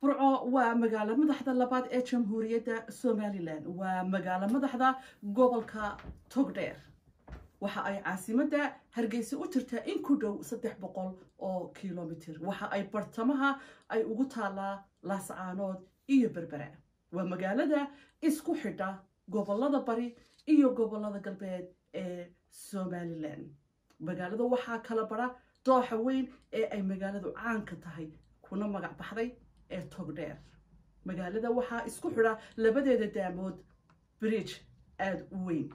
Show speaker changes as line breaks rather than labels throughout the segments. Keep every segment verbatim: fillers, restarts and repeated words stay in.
burco waa magaalo madaxda labaad ee jamhuuriyadda Somaliland waa magaalo madaxda gobolka Togdheer waxa ay caasimadda Hargeysa u jirtaa in ku dhow saddex boqol oo kiiloomitir waxa ay bartamaha ay ugu taalaa Laascaanood iyo Berbera waa magaalada isku xidha gobolada bari iyo gobolada galbeed ee Somaliland magaalada waxa kala bara dooxa weyn ee ay magaaladu caan ka tahay kuna magac baxday ee Togdheer magaalada waxa isku xidha labadeeda daamood bridge aad u weyn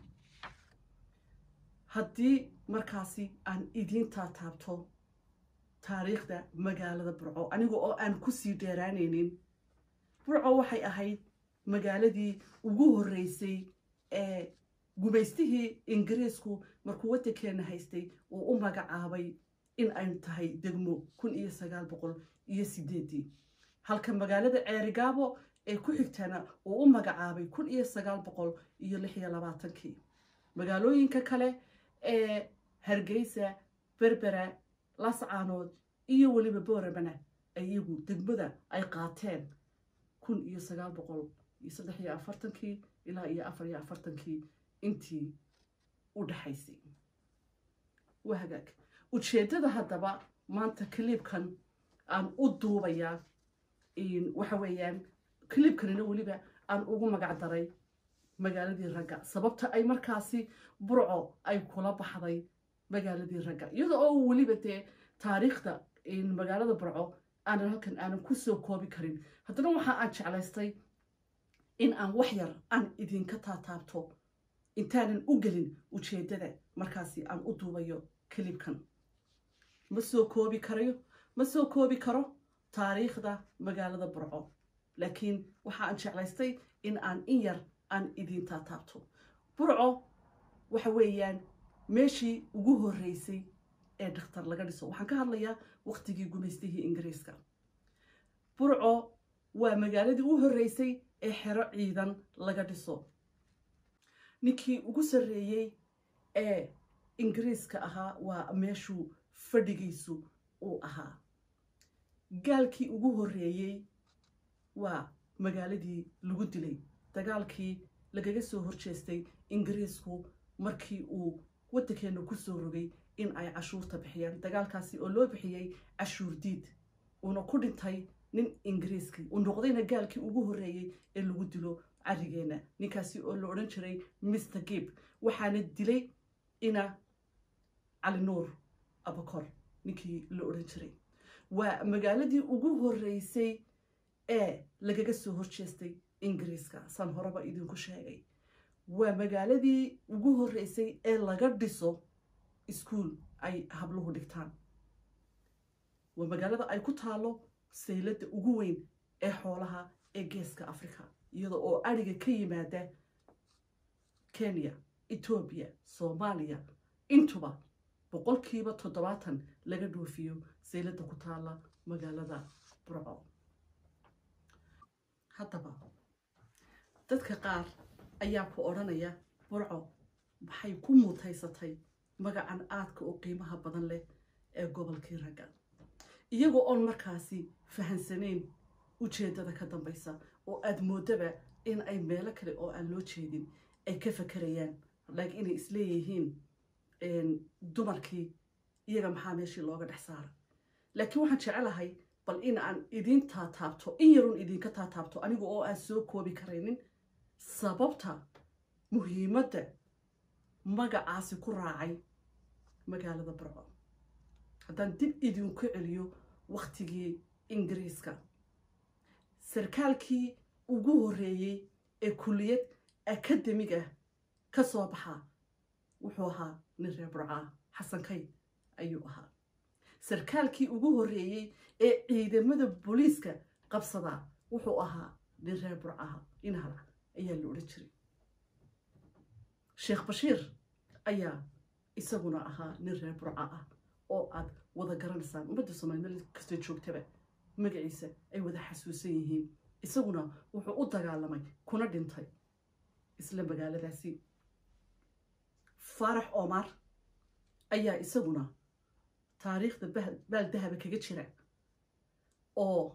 haddii markaasi aan idin taataabto taariikhda magaalada Burco aniga oo aan ku sii dheeraanaynin Burco waxay ahayd magaaladii ugu horeysay ee gumaystihii Ingiriisku markuu waddankeena haystay oo u magacaabay in ay tahay degmo kun iyo sagaal boqol iyo sideed halka magaalada Ceerigaabo ee ku xigtana oo u magacaabay kun iyo sagaal boqol iyo lix iyo labaatan magaalooyinka kale ee Hargeysa Berbera Laascaanood iyo waliba Boorabana ayagu degmada ay qaateen kun iyo sagaal boqol iyo saddex iyo afartan ilaa iyo afar iyo afartan intii u dhaxaysay wahagaag ujeedada haddaba maanta clipkan aan u duubaya in waxa weeyaan clipkanina waliba aan ugu magac daray magaaladii Raga sababta ay markaasi Burco ay kula baxday magaaladii Raga iyadoo oo waliba tee taariikhda in magaalada Burco aan halkan aan ku soo koobi karin haddana waxa aan jeclaystay in aan wax yar aan idin ka taataabto intaanan u gelin ujeedada markaasi aan u duubayo clipkan ma soo koobi karayo ma soo koobi karo taariikhda magaalada Burco laakiin waxa aan jeclaystay in aan in yar aan idin taataabto Burco waxa weeyaan meeshii ugu horeysay ee dhakhtar laga dhiso waxaan ka hadlayaa waqtigii gumaystihii Ingiriiska Burco waa magaaladii ugu horeysay ee xero ciidan laga dhiso ninkii ugu sareeyay ee Ingiriiska ahaa waa meeshuu fadhigiisu uu ahaa gaalkii ugu horeeyay waa magaaladii lagu dilay dagaalkii lagaga soo horjeestay Ingiriisku markii uu waddankeena ku soo rogay in ay cashuurta bixiyaan dagaalkaasi oo loo bixiyay cashuur diid una ku dhintay nin Ingiriiski uu noqdayna gaalkii ugu horeeyay ee lagu dilo carigeena ninkaasi oo la oran jiray Mister Gibb waxaana dilay ina Ali Nuur Abakor ninkii la oran jiray waa magaaladii ugu horeysay ee lagaga soo horjeestay Ingiriiska san horaba idinku sheegay waa magaaladii ugu horeysay ee laga dhiso iskuul ay habluhu dhigtaan waa magaalada ay ku taalo saylada ugu weyn ee xoolaha ee geeska Afrika iyadoo oo ariga ka yimaada Kenya Ethiopia Soomaaliya intuba boqolkiiba toddobaatan laga dhoofiyo saylada ku taala magaalada Burco haddaba dadka qaar ayaa ku oranaya Burco waxay ku mutaysatay magacan aadka oo qiimaha badan leh ee gobolkii Raga iyagoo on markaasi fahansaneen ujeedada ka dambaysa oo aad moodaba in ay meelo kale oo aan loo jeedin ay ka fakarayaan laakiin inay isleeyihiin een dumarkii iyaga maxaa meeshii looga dhex saaray laakiin waxaan jecelahay bal in aan idin taataabto in yarun idin ka taataabto aniga oo aan soo koobi karaynin sababta muhiimadda magacaasi ku raacay magaalada Burco haddaan dib idin ku celiyo waqtigii Ingiriiska sarkaalkii ugu horeeyay ee kulliyad akademig ah ka soo baxa wuxuu ahaa nin reer Burco Xasan Kay ayuu ahaa sarkaalkii ugu horeeyay ee ciidamada booliiska qabsada wuxuu ahaa nin reer Burco inaha ayaa la oran jiray Sheekh Bashiir ayaa isaguna ahaa nin reer Burco ah oo aad wada garanaysaan ummadda Soomaaliyeed kasta joogtaba magaciisa ay wada xasuusan yihiin isaguna wuxuu u dagaalamay kuna dhintay isla magaaladaasi Farax Omar ayaa isaguna taariikhda baal dahaba kaga jira oo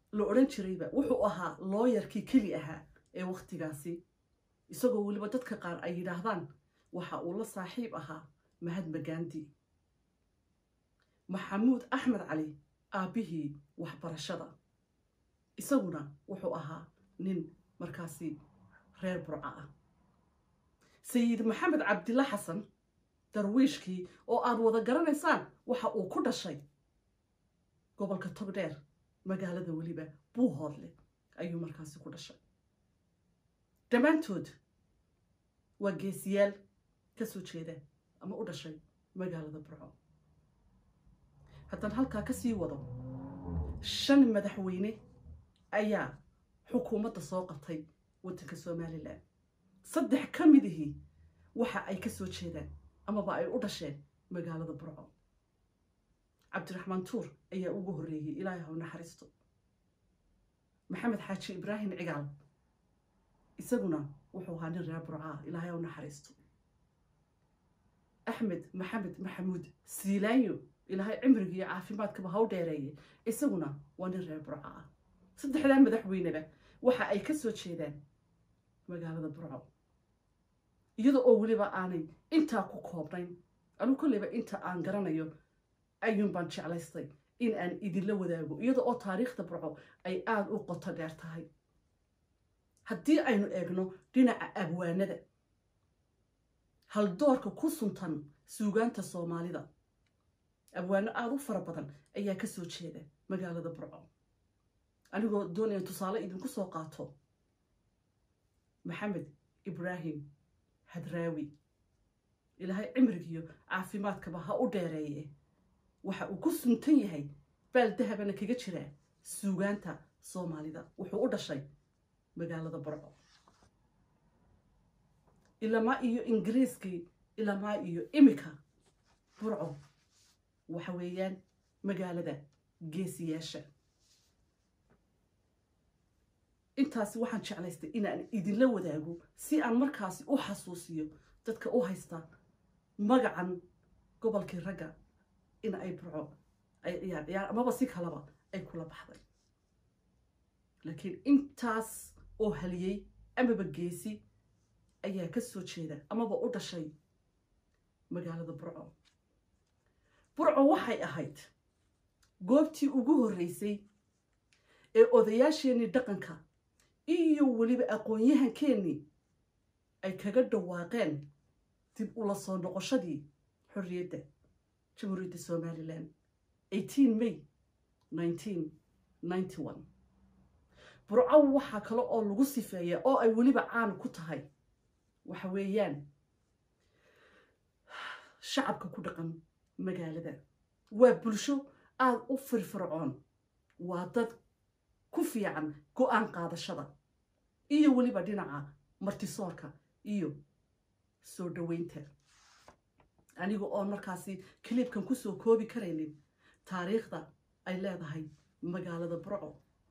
la odhan jirayba wuxuu ahaa looyarkii keli ahaa ee waqtigaasi isagoo weliba dadka qaar ay yidhaahdaan waxa uu la saaxiib ahaa mahatma gandhi maxamuud axmed cali aabbihii waxbarashada isaguna wuxuu ahaa nin markaasi reer burco ah sayid maxamed cabdilla xasan darwiishkii oo aad wada garanaysaan waxa uu ku dhashay gobolka Togdheer magaalada weliba Buuhoodle ayuu markaasi ku dhashay dhammaantood waa geesiyaal ka soo jeeda ama u dhashay magaalada Burco haddaan halkaa ka sii wado shan madaxweyne ayaa xukuumadda soo qabtay waddanka Somaliland saddex ka midihii waxa ay ka soo jeedaan amaba ay u dhasheen magaalada Burco cabdiraxmaan tuur ayaa ugu horreeyay ilaahay ha u naxariisto maxamed xaaji ibraahim cigaal isaguna wuxuu ahaa nin reer Burco ah ilaahay ha u naxariisto axmed maxamed maxamuud siilaanyo ilaahay cimriga iyo caafimaadkaba ha u dheereeyay isaguna waa nin reer Burco ah saddexdaa madaxweyneba waxa ay ka soo jeedaan magaalada Burco iyadoo oo weliba aanay intaa ku koobnayn anu kolleyba inta aan garanayo ayuun baan jeclaystay in aan idinla wadaago iyadoo oo taariikhda Burco ay aad u qoto dheer tahay haddii aynu eegno dhinaca abwaanada haldoorka ku suntan suugaanta Soomaalida abwaano aad u fara badan ayaa ka soo jeeda magaalada Burco anigoo doonaya tusaale idinku soo qaato maxamed ibraahim hadraawi ilaahay cimrigiyo caafimaadkaba ha u dheereeye waxa uu ku suntan yahay baal dahabana kaga jira suugaanta Soomaalida wuxuu u dhashay magaalada Burco ilama iyo ingiriiskii ilama iyo imika Burco waxa weeyaan magaalada Geesiyasha intaasi waxaan jeclaystay inaan idinla wadaago si aan markaasi u xasuusiyo dadka u haysta magacan gobolkii Raga in ay Burco ay ciyaar amaba si kalaba ay kula baxday laakiin intaas oo haliyay amaba geesi ayaa ka soo jeeda amaba u dhashay magaalada Burco Burco waxay ahayd goobtii ugu horreysay ee odayaasheenii dhaqanka iyo weliba aqoon-yahankeennii ay kaga dhawaaqeen dib ula soo noqoshadii xorriyadda jamhuuriyadda Somaliland eighteen May nineteen ninety-one Burco waxa kale oo lagu sifeeyaa oo ay weliba caan ku tahay waxa weeyaan shacabka ku dhaqan magaalada waa bulsho aad u firfircoon waa dad ku fiican go'aan qaadashada iyo weliba dhinaca martisoorka iyo soo dhaweynta aniga oo markaasi clipkan ku soo koobi karaynin taariikhda ay leedahay magaalada Burco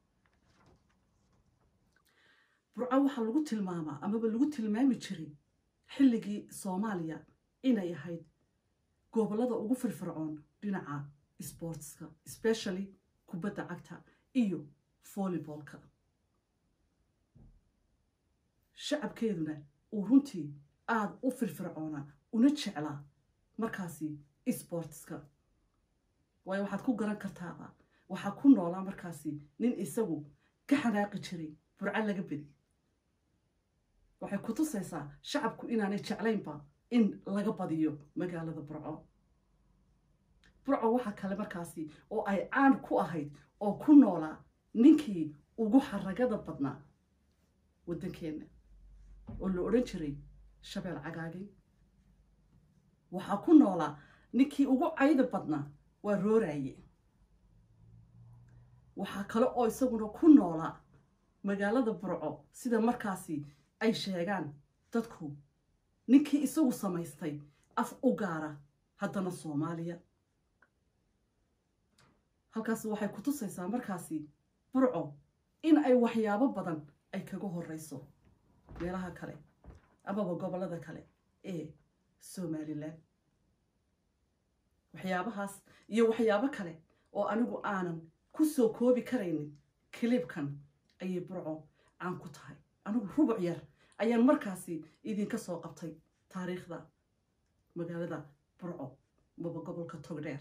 Burco waxa lagu tilmaamaa amaba lagu tilmaami jiray xilligii Soomaaliya inay ahayd gobolada ugu firfircoon dhinaca sportska especially kubadda cagta iyo volleyballka shacabkeeduna uu runtii aad u firfircoona una jeclaa markaasi sportska waayo waxaad ku garan kartaaba waxaa ku noolaa markaasi nin isagu ka xanaaqi jiray Burco laga bedi waxay ku tusaysaa shacabku inaanay jeclaynba in laga badiyo magaalada Burco Burco waxa kale markaasi oo ay caan ku ahayd oo ku noolaa ninkii ugu xaragada badnaa waddankeena oo la odhan jiray Shabeel Cagaagi waxa ku noolaa ninkii ugu cayda badnaa waa Rooraaye waxa kale oo isaguna ku noolaa magaalada Burco sida markaasi ay sheegaan dadku ninkii isagu samaystay af u gaara haddana Soomaaliya halkaas waxay ku tusaysaa markaasi Burco in ay waxyaabo badan ay kaga horeyso meelaha kale amaba gobolada kale ee Somaliland waxyaabahaas iyo waxyaabo kale oo anigu aanan ku soo koobi karaynin كليبكن أي برعو عن كتاي أنا ربع ير أيان مركزي إذن كسو قبطي تاريخ ذا مقالة ذا برعو بابا قبل كتوغدير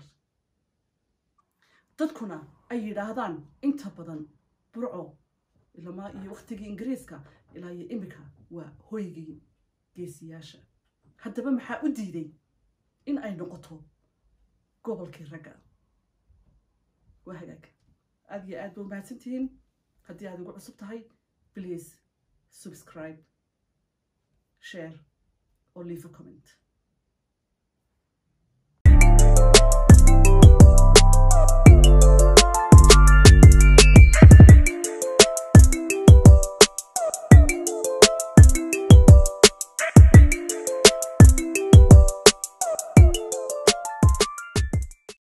dadkuna ay yidhaahdaan inta badan burco ilama iyo waqtigii ingiriiska ilaa iyo imika waa hoygii geesiyaasha haddaba maxaa u diiday in ay noqoto gobolkii ragga waa hagaag aad iyo aad baa mahadsantihiin haddii aad ugu cusub tahay please subscribe share or leave a comment